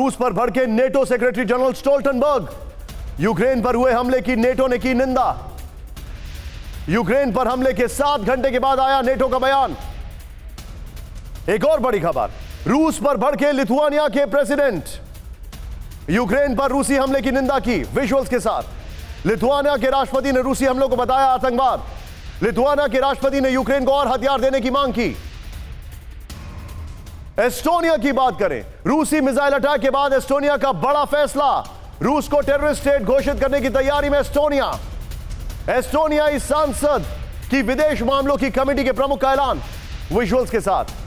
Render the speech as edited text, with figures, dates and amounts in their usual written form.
रूस पर भड़के NATO secretary general Stoltenberg. Ukraine पर हुए हमले की नेटो ने की निंदा। यूक्रेन पर हमले के 7 घंटे के बाद आया नेटो का बयान। एक और बड़ी खबर, रूस पर भड़के लिथुआनिया के प्रेसिडेंट। यूक्रेन पर रूसी हमले की निंदा की विजुअल्स के साथ। लिथुआनिया के राष्ट्रपति ने रूसी हमलों को बताया आतंकवाद। लिथुआनिया के राष्ट्रपति ने यूक्रेन को और हथियार देने की मांग की। एस्टोनिया की बात करें, रूसी मिसाइल अटैक के बाद एस्टोनिया का बड़ा फैसला, रूस को टेररिस्ट स्टेट घोषित करने की तैयारी में एस्टोनिया। एस्टोनियाई सांसद की विदेश मामलों की कमेटी के प्रमुख का ऐलान विजुअल्स के साथ।